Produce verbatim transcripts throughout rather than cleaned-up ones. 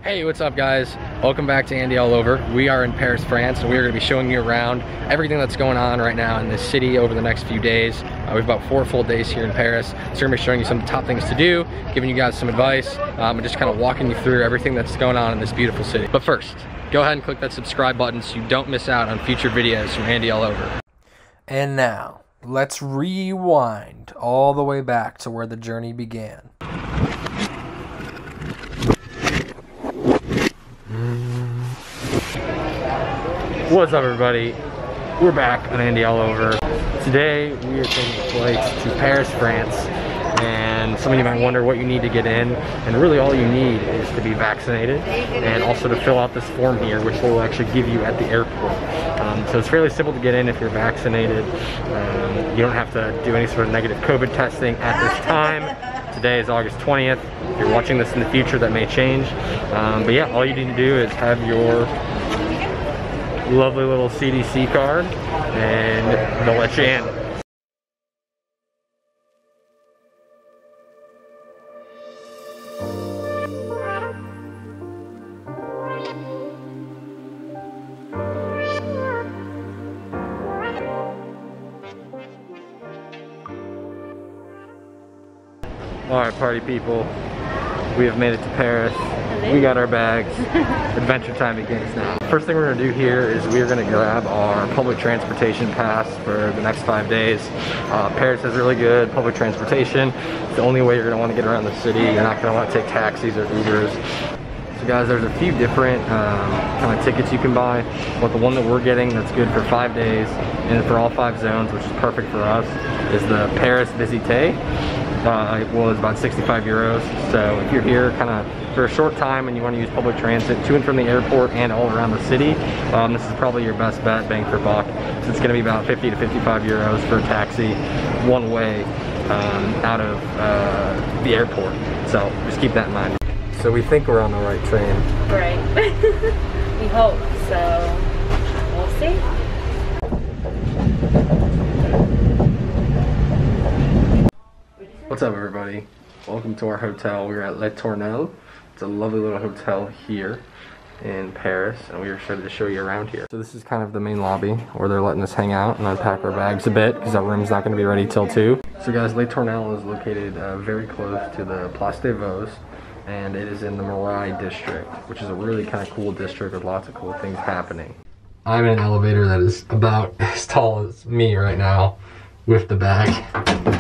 Hey, what's up guys? Welcome back to Andy All Over. We are in Paris, France, and we are going to be showing you around everything that's going on right now in this city over the next few days. Uh, we have about four full days here in Paris, so we're going to be showing you some top things to do, giving you guys some advice, um, and just kind of walking you through everything that's going on in this beautiful city. But first, go ahead and click that subscribe button so you don't miss out on future videos from Andy All Over. And now, let's rewind all the way back to where the journey began. What's up everybody? We're back on Andy All Over. Today we are taking a flight to Paris, France, and some of you might wonder what you need to get in, and really all you need is to be vaccinated and also to fill out this form here, which they'll actually give you at the airport. Um, so it's fairly simple to get in if you're vaccinated. Um, you don't have to do any sort of negative COVID testing at this time. Today is August twentieth. If you're watching this in the future, that may change. Um, but yeah, all you need to do is have your lovely little C D C card and they'll let you in. Alright party people, we have made it to Paris. We got our bags. Adventure time begins now. First thing we're gonna do here is we're gonna grab our public transportation pass for the next five days. Uh, Paris has really good public transportation. It's the only way you're gonna wanna get around the city. You're not gonna wanna take taxis or Ubers. So guys, there's a few different um, kind of tickets you can buy, but the one that we're getting that's good for five days and for all five zones, which is perfect for us, is the Paris Visite. Uh, it was about sixty-five euros. So if you're here kind of for a short time and you want to use public transit to and from the airport and all around the city, um, this is probably your best bet, bang for buck. So it's going to be about fifty to fifty-five euros for a taxi one way um, out of uh, the airport. So just keep that in mind. So we think we're on the right train. Right. We hope. So we'll see. What's up everybody? Welcome to our hotel. We're at Le Tournelle. It's a lovely little hotel here in Paris, and we are excited to show you around here. So this is kind of the main lobby where they're letting us hang out and unpack our bags a bit because that room's not going to be ready till two. So guys, Le Tournelle is located uh, very close to the Place des Vosges, and it is in the Merci district, which is a really kind of cool district with lots of cool things happening. I'm in an elevator that is about as tall as me right now with the bag.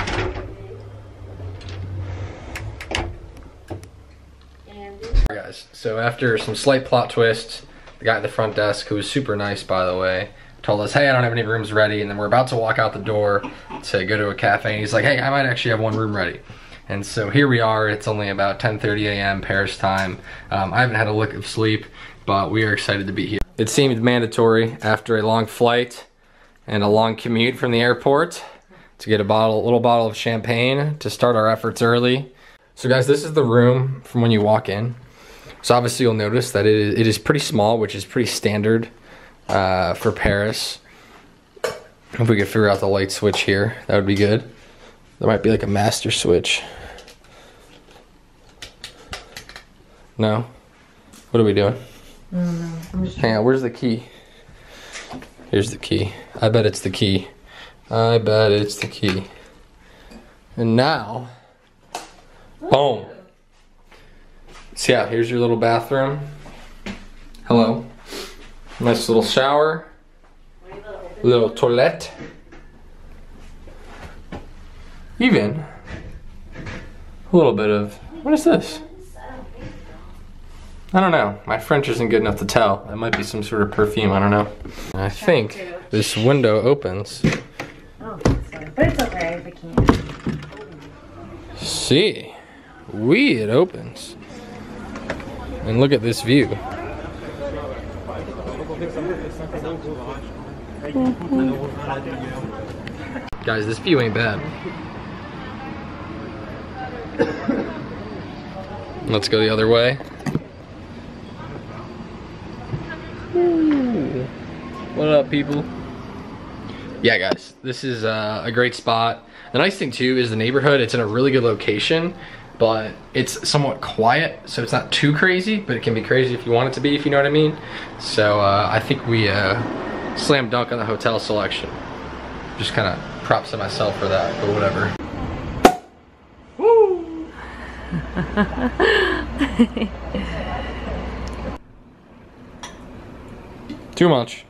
Guys, so after some slight plot twists, the guy at the front desk, who was super nice by the way, told us, hey, I don't have any rooms ready, and then we're about to walk out the door to go to a cafe, and he's like, hey, I might actually have one room ready. And so here we are. It's only about ten thirty a m Paris time. Um, I haven't had a lick of sleep, but we are excited to be here. It seemed mandatory after a long flight and a long commute from the airport to get a bottle, little bottle of champagne to start our efforts early. So guys, this is the room from when you walk in. So obviously you'll notice that it is, it is pretty small, which is pretty standard uh, for Paris. If we could figure out the light switch here, that would be good. There might be like a master switch. No? What are we doing? I don't know. I'm just Hang on, where's the key? Here's the key. I bet it's the key. I bet it's the key. And now, boom. So yeah, here's your little bathroom. Hello. Nice little shower. Little toilet. Even a little bit of, what is this? I don't know. My French isn't good enough to tell. It might be some sort of perfume, I don't know. I think this window opens. Oh, sorry. But it's okay if it can't. See, we it opens. And look at this view. Guys, this view ain't bad. Let's go the other way. Ooh. What up, people? Yeah, guys, this is uh, a great spot. The nice thing too is the neighborhood. It's in a really good location. but it's somewhat quiet, so it's not too crazy, but it can be crazy if you want it to be, if you know what I mean. So uh, I think we uh, slam dunk on the hotel selection. Just kind of props to myself for that, but whatever. Woo! Too much.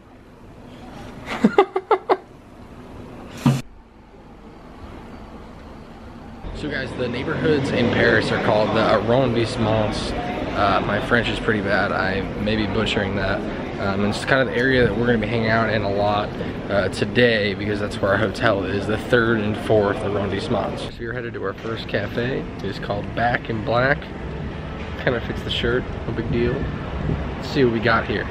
So guys, the neighborhoods in Paris are called the arrondissements. Uh, my French is pretty bad. I may be butchering that. Um, and it's kind of the area that we're going to be hanging out in a lot uh, today, because that's where our hotel is, the third and fourth arrondissements. So we're headed to our first cafe. It's called Back in Black. Kind of fits the shirt, no big deal. Let's see what we got here.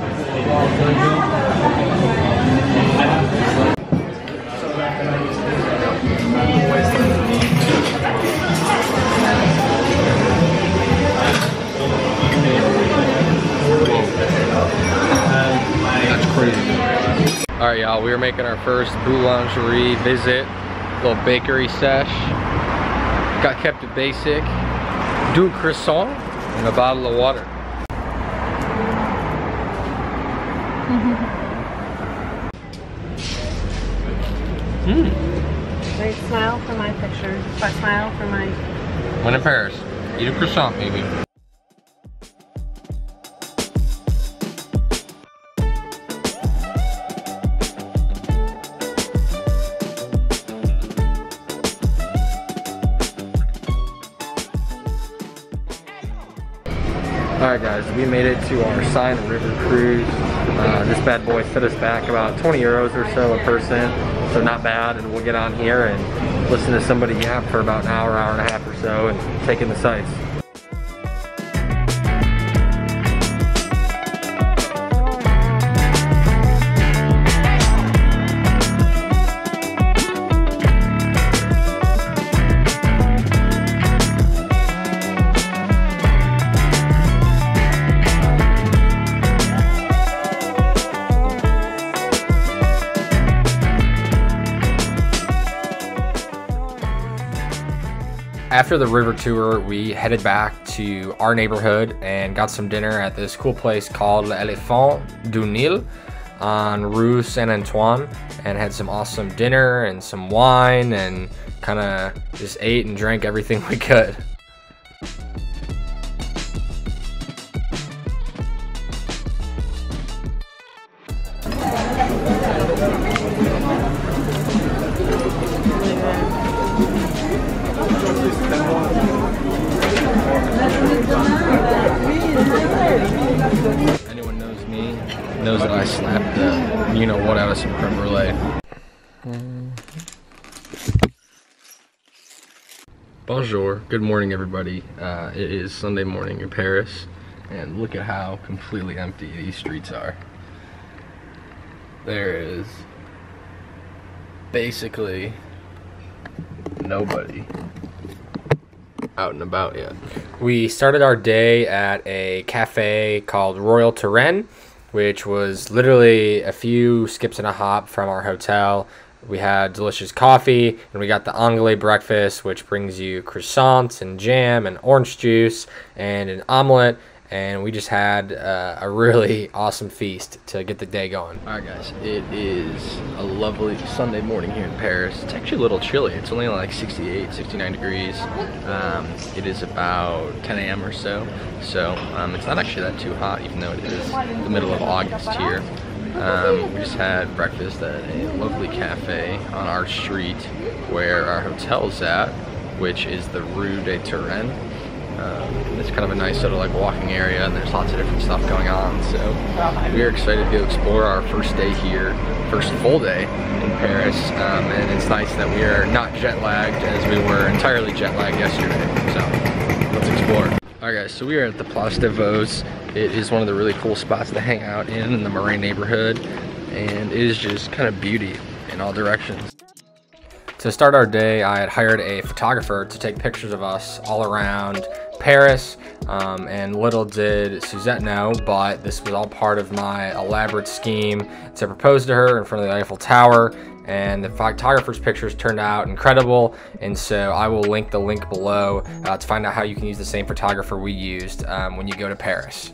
All right, y'all, we are making our first boulangerie visit, little bakery sesh. Got kept it basic. Deux croissants and a bottle of water. Mm. Wait, smile for my picture. But smile for my... When in Paris, eat a croissant, maybe. Alright guys, we made it to our Seine River cruise. Uh, this bad boy set us back about twenty euros or so a person, so not bad, and we'll get on here and listen to somebody yap for about an hour, hour and a half or so, and take in the sights. After the river tour, we headed back to our neighborhood and got some dinner at this cool place called L'Elephant du Nil on Rue Saint-Antoine, and had some awesome dinner and some wine, and kind of just ate and drank everything we could. Anyone knows me knows that I slapped the you know what out of some creme brulee. Bonjour, good morning everybody. Uh, it is Sunday morning in Paris, and look at how completely empty these streets are. There is basically nobody out and about yet. We started our day at a cafe called Royal Turenne, which was literally a few skips and a hop from our hotel. We had delicious coffee, and we got the Anglais breakfast, which brings you croissants and jam and orange juice and an omelet, and we just had uh, a really awesome feast to get the day going. All right guys, it is a lovely Sunday morning here in Paris. It's actually a little chilly. It's only like sixty-eight, sixty-nine degrees. Um, it is about ten A M or so, so um, it's not actually that too hot, even though it is the middle of August here. Um, we just had breakfast at a lovely cafe on our street where our hotel's at, which is the Rue de Turenne. Um, it's kind of a nice sort of like walking area, and there's lots of different stuff going on, so we are excited to go explore our first day here, first full day in Paris, um, and it's nice that we are not jet lagged as we were entirely jet lagged yesterday, so let's explore. Alright guys, so we are at the Place de Vos. It is one of the really cool spots to hang out in, in the Marais neighborhood, and it is just kind of beauty in all directions. To start our day, I had hired a photographer to take pictures of us all around Paris. Um, and little did Suzette know, but this was all part of my elaborate scheme to propose to her in front of the Eiffel Tower. And the photographer's pictures turned out incredible, and so I will link the link below uh, to find out how you can use the same photographer we used um, when you go to Paris.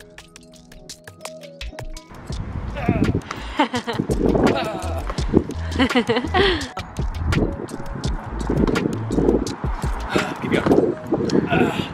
Keep going. Uh.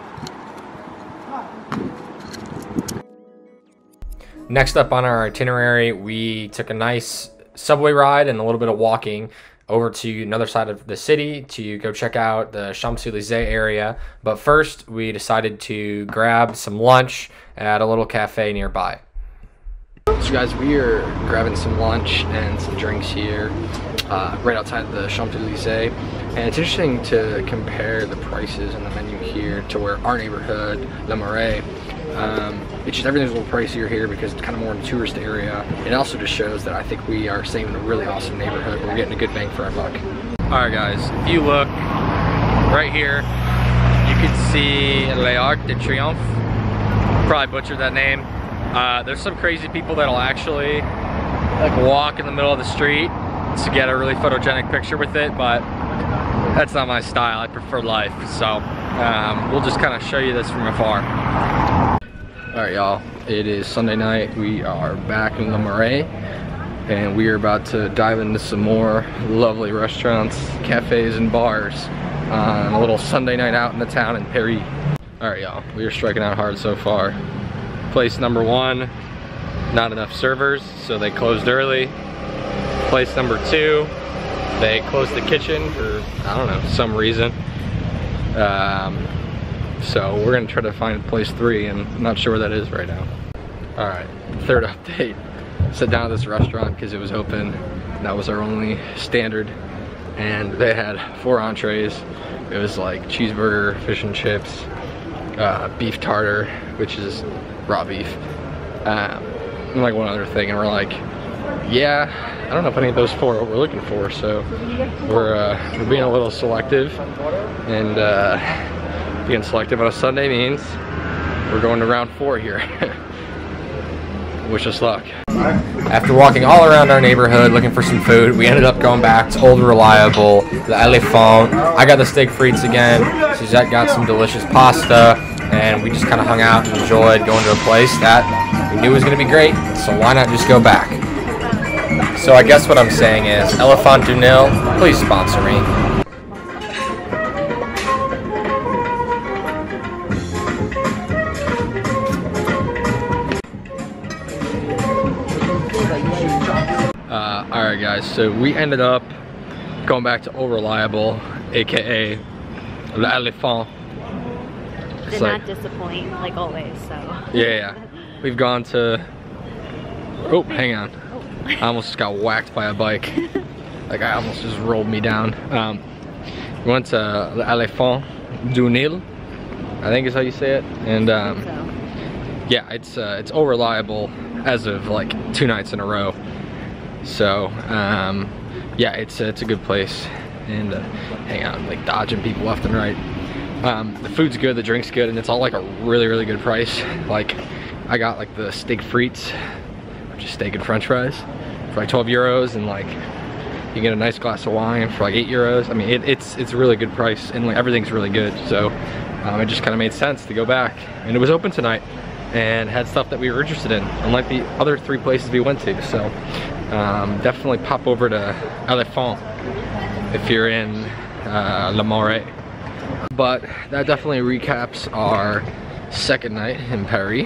Next up on our itinerary, we took a nice subway ride and a little bit of walking over to another side of the city to go check out the Champs-Élysées area. But first, we decided to grab some lunch at a little cafe nearby. So guys, we are grabbing some lunch and some drinks here uh, right outside the Champs-Élysées. And it's interesting to compare the prices in the menu here to where our neighborhood, Le Marais, Um, it's just everything's a little pricier here because it's kind of more in a tourist area. It also just shows that I think we are staying in a really awesome neighborhood where we're getting a good bang for our buck. Alright guys, if you look right here, you can see l'Arc de Triomphe. Probably butchered that name. Uh, there's some crazy people that'll actually like walk in the middle of the street to get a really photogenic picture with it, but that's not my style. I prefer life, so um, we'll just kind of show you this from afar. Alright y'all, it is Sunday night. We are back in Le Marais and we are about to dive into some more lovely restaurants, cafes, and bars on a little Sunday night out in the town in Paris. Alright y'all, we are striking out hard so far. Place number one, not enough servers, so they closed early. Place number two, they closed the kitchen for, I don't know, some reason. Um, So we're gonna try to find place three, and I'm not sure where that is right now. All right, third update. Sat down at this restaurant because it was open. That was our only standard. And they had four entrees. It was like cheeseburger, fish and chips, uh, beef tartar, which is raw beef, um, and like one other thing. And we're like, yeah, I don't know if any of those four are what we're looking for. So we're, uh, we're being a little selective, and uh, being selective on a Sunday means we're going to round four here. Wish us luck. After walking all around our neighborhood looking for some food, we ended up going back to Old Reliable, the Elephant. I got the steak frites again. Suzette got some delicious pasta, and we just kind of hung out and enjoyed going to a place that we knew was going to be great, so why not just go back? So I guess what I'm saying is, Elephant du Nil, please sponsor me. Uh, Alright guys, so we ended up going back to Old Reliable, aka Le Elephant. Did like, not disappoint, like always, so. Yeah, yeah. We've gone to, oh, hang on. I almost got whacked by a bike. Like I almost just rolled me down. Um, we went to Le Elephant du Nil, I think is how you say it. And um, so. yeah, it's uh, it's Old Reliable as of like two nights in a row. So um, yeah, it's uh, it's a good place. And uh, hang on, like dodging people left and right. Um, the food's good, the drink's good, and it's all like a really really good price. Like I got like the steak frites, which is steak and French fries, for like twelve euros, and like you get a nice glass of wine for like eight euros. I mean, it, it's it's a really good price, and like everything's really good. So um, it just kind of made sense to go back, and it was open tonight, and had stuff that we were interested in, unlike the other three places we went to. So um, definitely pop over to Elephant if you're in uh, Le Marais. But that definitely recaps our second night in Paris.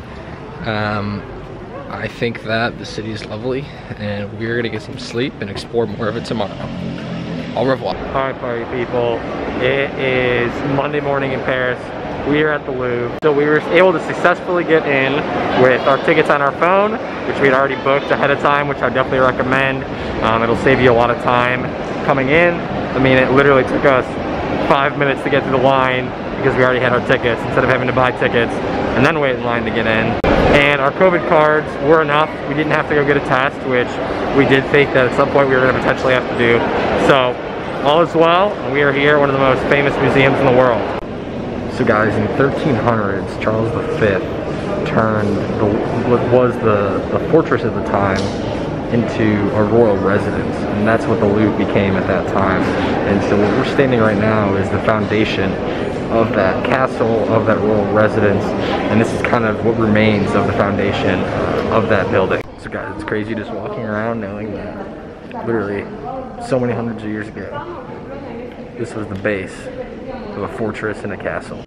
Um, I think that the city is lovely, and we're gonna get some sleep and explore more of it tomorrow. Au revoir. Alright party people, it is Monday morning in Paris. We are at the Louvre. So we were able to successfully get in with our tickets on our phone, which we had already booked ahead of time, which I definitely recommend. Um, it'll save you a lot of time coming in. I mean, it literally took us five minutes to get through the line because we already had our tickets instead of having to buy tickets and then wait in line to get in. And our COVID cards were enough. We didn't have to go get a test, which we did think that at some point we were going to potentially have to do. So all is well, and we are here at one of the most famous museums in the world. So guys, in thirteen hundreds, Charles the Fifth turned the, what was the, the fortress at the time into a royal residence, and that's what the Louvre became at that time. And so what we're standing right now is the foundation of that castle, of that royal residence, and this is kind of what remains of the foundation of that building. So guys, it's crazy just walking around knowing that literally so many hundreds of years ago, this was the base of a fortress and a castle.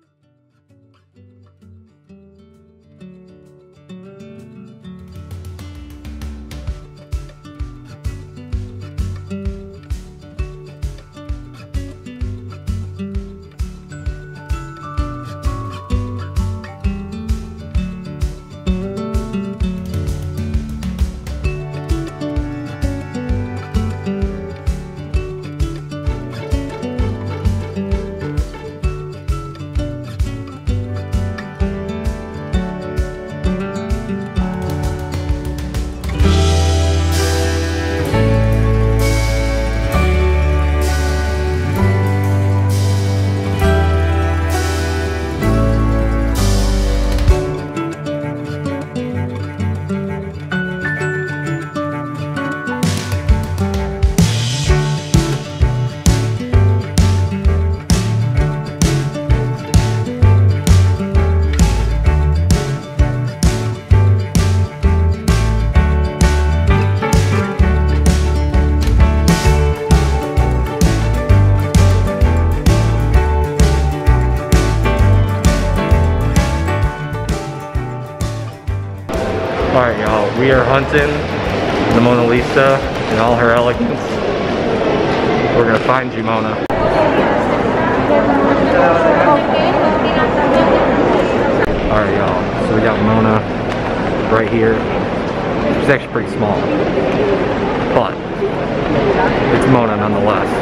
Alright y'all, we are hunting the Mona Lisa in all her elegance. We're gonna find you, Mona. Alright y'all, so we got Mona right here. She's actually pretty small, but it's Mona nonetheless.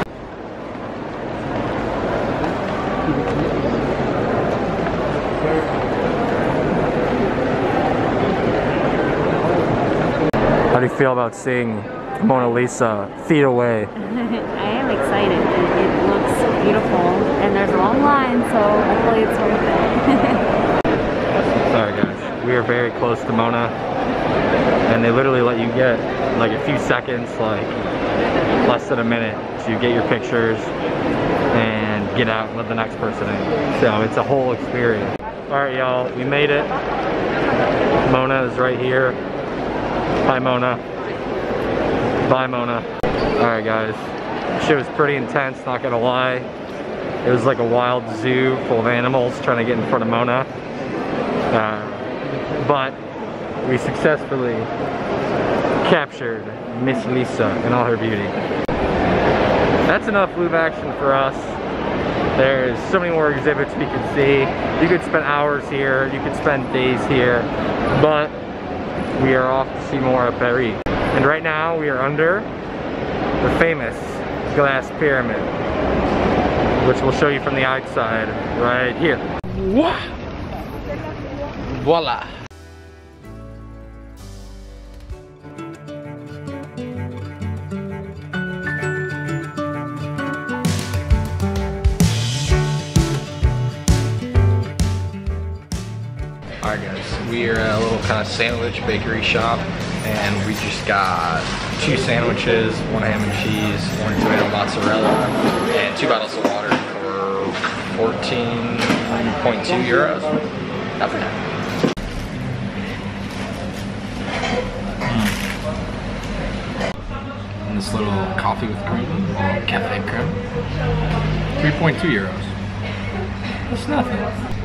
How do you feel about seeing Mona Lisa feet away? I am excited. It, it looks beautiful, and there's a long line, so hopefully it's worth it. Sorry guys, we are very close to Mona, and they literally let you get like a few seconds, like less than a minute, to get your pictures and get out and let the next person in. So it's a whole experience. Alright y'all, we made it. Mona is right here. Hi Mona. Bye Mona. Alright guys, shit was pretty intense, not gonna lie. It was like a wild zoo full of animals trying to get in front of Mona. Uh, but we successfully captured Miss Lisa in all her beauty. That's enough Louvre action for us. There's so many more exhibits we could see. You could spend hours here, you could spend days here, but we are off to see more at Paris. And right now we are under the famous glass pyramid, which we'll show you from the outside right here. Voila! Alright guys, we are at a little kind of sandwich bakery shop, and we just got two sandwiches, one ham and cheese, one tomato mozzarella, and two bottles of water for fourteen point two euros. Not for now. And this little coffee with cream, little cafe creme, three point two euros. That's nothing.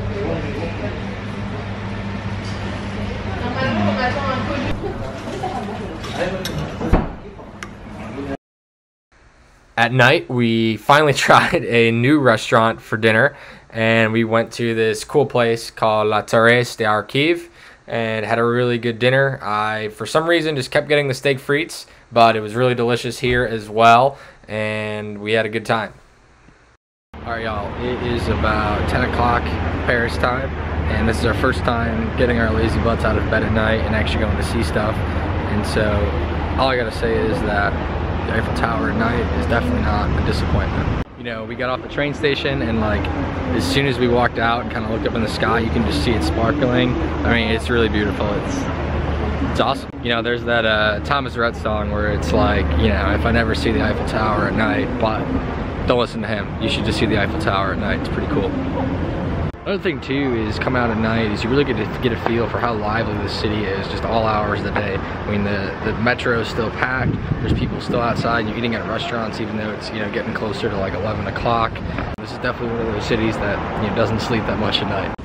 At night, we finally tried a new restaurant for dinner, and we went to this cool place called La Terrasse des Archives and had a really good dinner. I, for some reason, just kept getting the steak frites, but it was really delicious here as well, and we had a good time. Alright y'all, it is about ten o'clock Paris time, and this is our first time getting our lazy butts out of bed at night and actually going to see stuff. And so all I gotta say is that the Eiffel Tower at night is definitely not a disappointment. You know, we got off the train station and like as soon as we walked out and kind of looked up in the sky, you can just see it sparkling. I mean, it's really beautiful. It's it's awesome. You know, there's that uh, Thomas Rhett song where it's like, you know, if I never see the Eiffel Tower at night, but don't listen to him. You should just see the Eiffel Tower at night. It's pretty cool. Another thing too is come out at night is you really get to get a feel for how lively the city is just all hours of the day. I mean, the, the metro is still packed. There's people still outside. You're eating at restaurants even though it's, you know, getting closer to like eleven o'clock. This is definitely one of those cities that, you know, doesn't sleep that much at night.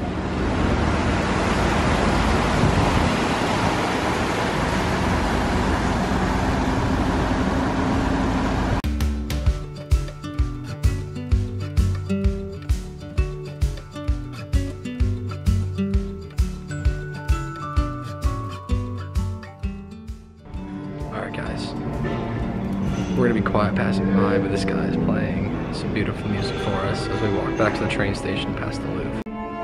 Alright guys, we're gonna be quiet passing by, but this guy is playing some beautiful music for us as we walk back to the train station past the Louvre.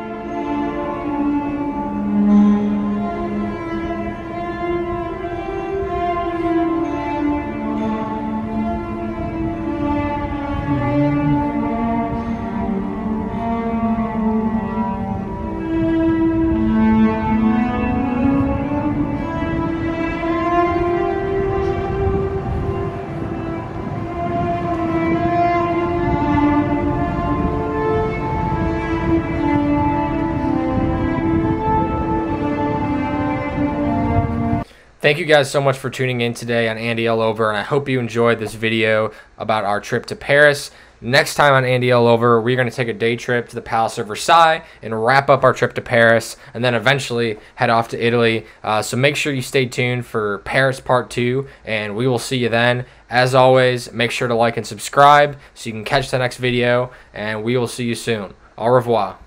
Thank you guys so much for tuning in today on AndyAllOver, and I hope you enjoyed this video about our trip to Paris. Next time on AndyAllOver, we're going to take a day trip to the Palace of Versailles and wrap up our trip to Paris, and then eventually head off to Italy. Uh, so make sure you stay tuned for Paris Part two, and we will see you then. As always, make sure to like and subscribe so you can catch the next video, and we will see you soon. Au revoir.